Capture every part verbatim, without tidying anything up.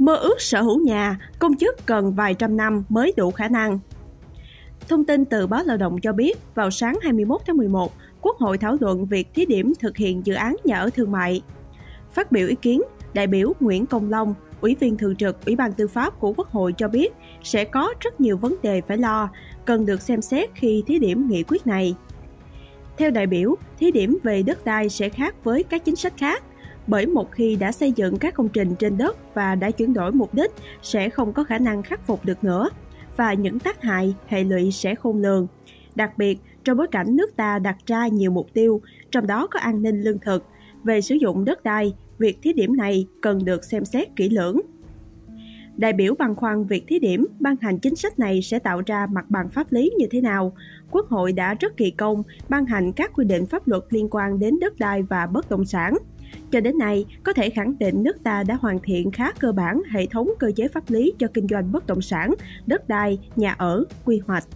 Mơ ước sở hữu nhà, công chức cần vài trăm năm mới đủ khả năng. Thông tin từ báo Lao động cho biết, vào sáng hai mươi mốt tháng mười một, Quốc hội thảo luận việc thí điểm thực hiện dự án nhà ở thương mại. Phát biểu ý kiến, đại biểu Nguyễn Công Long, Ủy viên Thường trực Ủy ban Tư pháp của Quốc hội cho biết sẽ có rất nhiều vấn đề phải lo, cần được xem xét khi thí điểm nghị quyết này. Theo đại biểu, thí điểm về đất đai sẽ khác với các chính sách khác, bởi một khi đã xây dựng các công trình trên đất và đã chuyển đổi mục đích sẽ không có khả năng khắc phục được nữa, và những tác hại, hệ lụy sẽ khôn lường. Đặc biệt, trong bối cảnh nước ta đặt ra nhiều mục tiêu, trong đó có an ninh lương thực, về sử dụng đất đai, việc thí điểm này cần được xem xét kỹ lưỡng. Đại biểu băn khoăn việc thí điểm ban hành chính sách này sẽ tạo ra mặt bằng pháp lý như thế nào. Quốc hội đã rất kỳ công ban hành các quy định pháp luật liên quan đến đất đai và bất động sản. Cho đến nay, có thể khẳng định nước ta đã hoàn thiện khá cơ bản hệ thống cơ chế pháp lý cho kinh doanh bất động sản, đất đai, nhà ở, quy hoạch.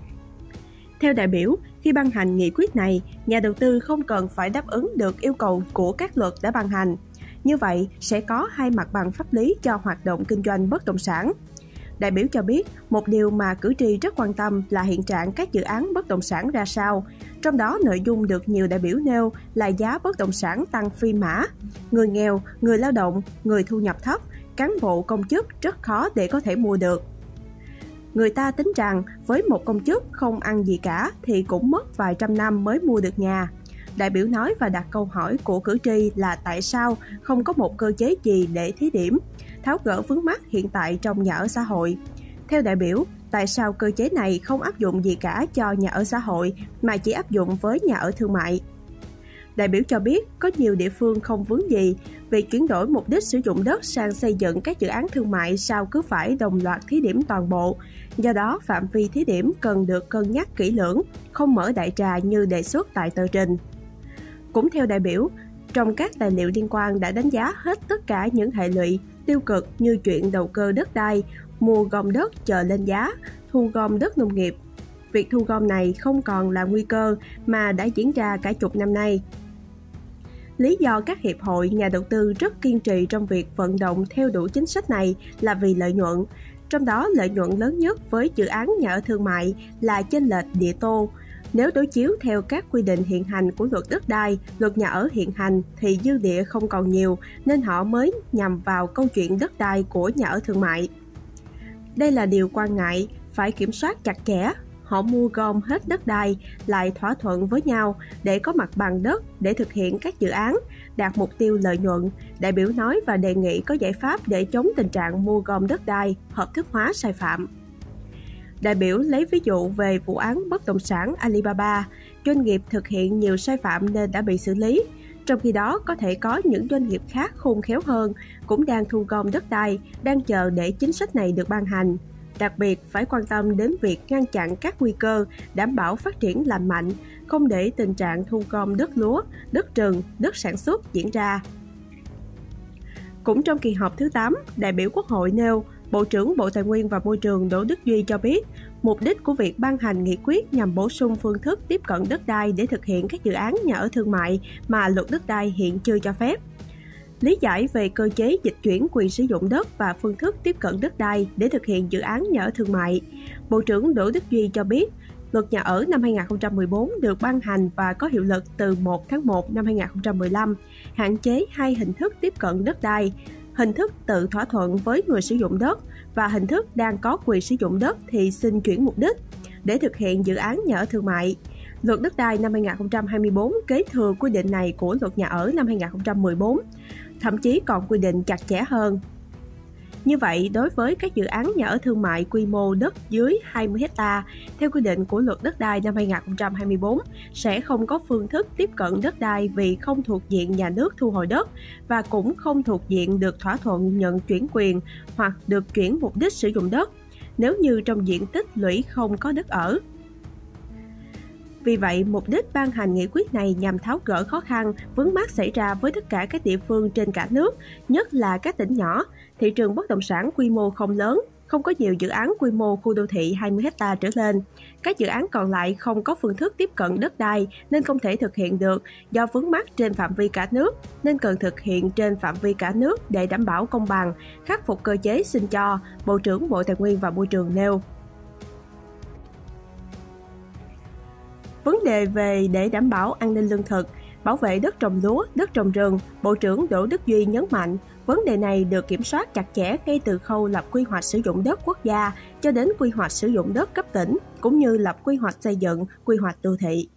Theo đại biểu, khi ban hành nghị quyết này, nhà đầu tư không cần phải đáp ứng được yêu cầu của các luật đã ban hành. Như vậy, sẽ có hai mặt bằng pháp lý cho hoạt động kinh doanh bất động sản. Đại biểu cho biết, một điều mà cử tri rất quan tâm là hiện trạng các dự án bất động sản ra sao. Trong đó, nội dung được nhiều đại biểu nêu là giá bất động sản tăng phi mã. Người nghèo, người lao động, người thu nhập thấp, cán bộ công chức rất khó để có thể mua được. Người ta tính rằng với một công chức không ăn gì cả thì cũng mất vài trăm năm mới mua được nhà. Đại biểu nói và đặt câu hỏi của cử tri là tại sao không có một cơ chế gì để thí điểm, tháo gỡ vướng mắc hiện tại trong nhà ở xã hội. Theo đại biểu, tại sao cơ chế này không áp dụng gì cả cho nhà ở xã hội mà chỉ áp dụng với nhà ở thương mại? Đại biểu cho biết có nhiều địa phương không vướng gì, việc chuyển đổi mục đích sử dụng đất sang xây dựng các dự án thương mại sao cứ phải đồng loạt thí điểm toàn bộ. Do đó, phạm vi thí điểm cần được cân nhắc kỹ lưỡng, không mở đại trà như đề xuất tại tờ trình. Cũng theo đại biểu, trong các tài liệu liên quan đã đánh giá hết tất cả những hệ lụy tiêu cực như chuyện đầu cơ đất đai, mua gom đất chờ lên giá, thu gom đất nông nghiệp. Việc thu gom này không còn là nguy cơ mà đã diễn ra cả chục năm nay. Lý do các hiệp hội nhà đầu tư rất kiên trì trong việc vận động theo đuổi chính sách này là vì lợi nhuận. Trong đó lợi nhuận lớn nhất với dự án nhà ở thương mại là chênh lệch địa tô. Nếu đối chiếu theo các quy định hiện hành của luật đất đai, luật nhà ở hiện hành thì dư địa không còn nhiều nên họ mới nhằm vào câu chuyện đất đai của nhà ở thương mại. Đây là điều quan ngại, phải kiểm soát chặt chẽ. Họ mua gom hết đất đai, lại thỏa thuận với nhau để có mặt bằng đất để thực hiện các dự án, đạt mục tiêu lợi nhuận. Đại biểu nói và đề nghị có giải pháp để chống tình trạng mua gom đất đai, hợp thức hóa sai phạm. Đại biểu lấy ví dụ về vụ án bất động sản Alibaba, doanh nghiệp thực hiện nhiều sai phạm nên đã bị xử lý. Trong khi đó, có thể có những doanh nghiệp khác khôn khéo hơn, cũng đang thu gom đất đai, đang chờ để chính sách này được ban hành. Đặc biệt, phải quan tâm đến việc ngăn chặn các nguy cơ, đảm bảo phát triển lành mạnh, không để tình trạng thu gom đất lúa, đất rừng, đất sản xuất diễn ra. Cũng trong kỳ họp thứ tám, đại biểu Quốc hội nêu, Bộ trưởng Bộ Tài nguyên và Môi trường Đỗ Đức Duy cho biết, mục đích của việc ban hành nghị quyết nhằm bổ sung phương thức tiếp cận đất đai để thực hiện các dự án nhà ở thương mại mà luật đất đai hiện chưa cho phép. Lý giải về cơ chế dịch chuyển quyền sử dụng đất và phương thức tiếp cận đất đai để thực hiện dự án nhà ở thương mại, Bộ trưởng Đỗ Đức Duy cho biết, Luật nhà ở năm hai nghìn không trăm mười bốn được ban hành và có hiệu lực từ một tháng một năm hai nghìn không trăm mười lăm, hạn chế hai hình thức tiếp cận đất đai, hình thức tự thỏa thuận với người sử dụng đất và hình thức đang có quyền sử dụng đất thì xin chuyển mục đích để thực hiện dự án nhà ở thương mại. Luật đất đai năm hai nghìn không trăm hai mươi bốn kế thừa quy định này của luật nhà ở năm hai nghìn không trăm mười bốn, thậm chí còn quy định chặt chẽ hơn. Như vậy, đối với các dự án nhà ở thương mại quy mô đất dưới hai mươi héc ta, theo quy định của luật đất đai năm hai nghìn không trăm hai mươi bốn, sẽ không có phương thức tiếp cận đất đai vì không thuộc diện nhà nước thu hồi đất và cũng không thuộc diện được thỏa thuận nhận chuyển quyền hoặc được chuyển mục đích sử dụng đất, nếu như trong diện tích lũy không có đất ở. Vì vậy, mục đích ban hành nghị quyết này nhằm tháo gỡ khó khăn, vướng mắc xảy ra với tất cả các địa phương trên cả nước, nhất là các tỉnh nhỏ, thị trường bất động sản quy mô không lớn, không có nhiều dự án quy mô khu đô thị hai mươi héc ta trở lên. Các dự án còn lại không có phương thức tiếp cận đất đai nên không thể thực hiện được do vướng mắc trên phạm vi cả nước, nên cần thực hiện trên phạm vi cả nước để đảm bảo công bằng, khắc phục cơ chế xin cho, Bộ trưởng Bộ Tài nguyên và Môi trường nêu. Vấn đề về để đảm bảo an ninh lương thực, bảo vệ đất trồng lúa, đất trồng rừng, Bộ trưởng Đỗ Đức Duy nhấn mạnh, vấn đề này được kiểm soát chặt chẽ ngay từ khâu lập quy hoạch sử dụng đất quốc gia cho đến quy hoạch sử dụng đất cấp tỉnh, cũng như lập quy hoạch xây dựng, quy hoạch đô thị.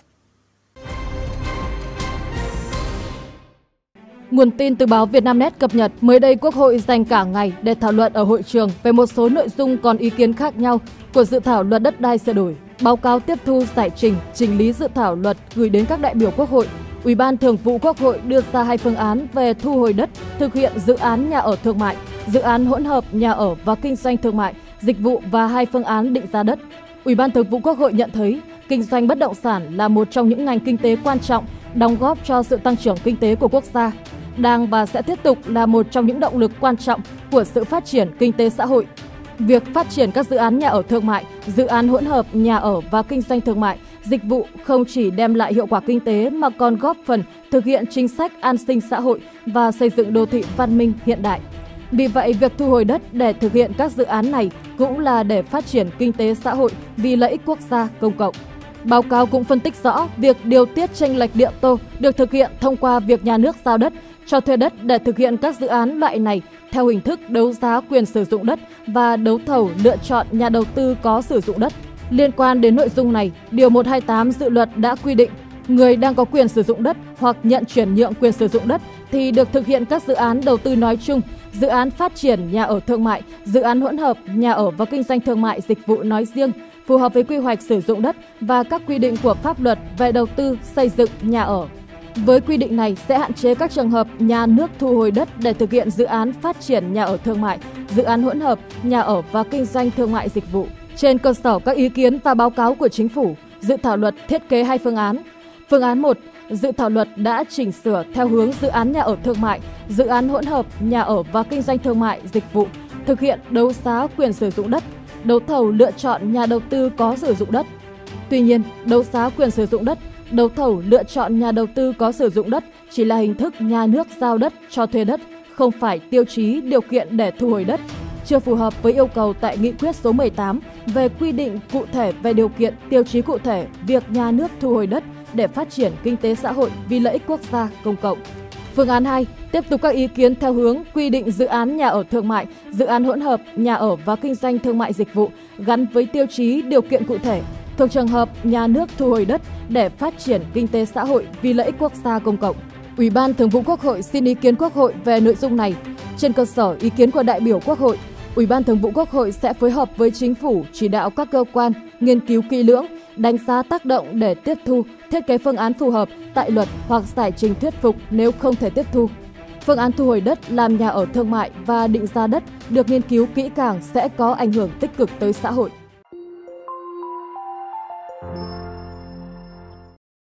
Nguồn tin từ báo Vietnamnet cập nhật, mới đây Quốc hội dành cả ngày để thảo luận ở hội trường về một số nội dung còn ý kiến khác nhau của dự thảo luật đất đai sửa đổi. Báo cáo tiếp thu giải trình, chỉnh lý dự thảo luật gửi đến các đại biểu Quốc hội. Ủy ban Thường vụ Quốc hội đưa ra hai phương án về thu hồi đất, thực hiện dự án nhà ở thương mại, dự án hỗn hợp nhà ở và kinh doanh thương mại, dịch vụ và hai phương án định giá đất. Ủy ban Thường vụ Quốc hội nhận thấy kinh doanh bất động sản là một trong những ngành kinh tế quan trọng, đóng góp cho sự tăng trưởng kinh tế của quốc gia, đang và sẽ tiếp tục là một trong những động lực quan trọng của sự phát triển kinh tế xã hội. Việc phát triển các dự án nhà ở thương mại, dự án hỗn hợp nhà ở và kinh doanh thương mại, dịch vụ không chỉ đem lại hiệu quả kinh tế mà còn góp phần thực hiện chính sách an sinh xã hội và xây dựng đô thị văn minh hiện đại. Vì vậy, việc thu hồi đất để thực hiện các dự án này cũng là để phát triển kinh tế xã hội vì lợi ích quốc gia công cộng. Báo cáo cũng phân tích rõ việc điều tiết chênh lệch địa tô được thực hiện thông qua việc nhà nước giao đất, cho thuê đất để thực hiện các dự án loại này theo hình thức đấu giá quyền sử dụng đất và đấu thầu lựa chọn nhà đầu tư có sử dụng đất. Liên quan đến nội dung này, Điều một trăm hai mươi tám dự luật đã quy định người đang có quyền sử dụng đất hoặc nhận chuyển nhượng quyền sử dụng đất thì được thực hiện các dự án đầu tư nói chung, dự án phát triển nhà ở thương mại, dự án hỗn hợp nhà ở và kinh doanh thương mại dịch vụ nói riêng, phù hợp với quy hoạch sử dụng đất và các quy định của pháp luật về đầu tư xây dựng nhà ở. Với quy định này sẽ hạn chế các trường hợp nhà nước thu hồi đất để thực hiện dự án phát triển nhà ở thương mại, dự án hỗn hợp nhà ở và kinh doanh thương mại dịch vụ. Trên cơ sở các ý kiến và báo cáo của Chính phủ, dự thảo luật thiết kế hai phương án. Phương án một, dự thảo luật đã chỉnh sửa theo hướng dự án nhà ở thương mại, dự án hỗn hợp nhà ở và kinh doanh thương mại dịch vụ, thực hiện đấu giá quyền sử dụng đất, đấu thầu lựa chọn nhà đầu tư có sử dụng đất. Tuy nhiên, đấu giá quyền sử dụng đất, đấu thầu lựa chọn nhà đầu tư có sử dụng đất chỉ là hình thức nhà nước giao đất cho thuê đất, không phải tiêu chí điều kiện để thu hồi đất, chưa phù hợp với yêu cầu tại Nghị quyết số mười tám về quy định cụ thể về điều kiện tiêu chí cụ thể việc nhà nước thu hồi đất để phát triển kinh tế xã hội vì lợi ích quốc gia công cộng. Phương án hai, tiếp tục các ý kiến theo hướng quy định dự án nhà ở thương mại, dự án hỗn hợp nhà ở và kinh doanh thương mại dịch vụ gắn với tiêu chí điều kiện cụ thể thuộc trường hợp nhà nước thu hồi đất để phát triển kinh tế xã hội vì lợi ích quốc gia công cộng. Ủy ban Thường vụ Quốc hội xin ý kiến Quốc hội về nội dung này. Trên cơ sở ý kiến của đại biểu Quốc hội, Ủy ban Thường vụ Quốc hội sẽ phối hợp với Chính phủ chỉ đạo các cơ quan nghiên cứu kỹ lưỡng, đánh giá tác động để tiếp thu, thiết kế phương án phù hợp tại luật hoặc giải trình thuyết phục nếu không thể tiếp thu. Phương án thu hồi đất làm nhà ở thương mại và định giá đất được nghiên cứu kỹ càng sẽ có ảnh hưởng tích cực tới xã hội.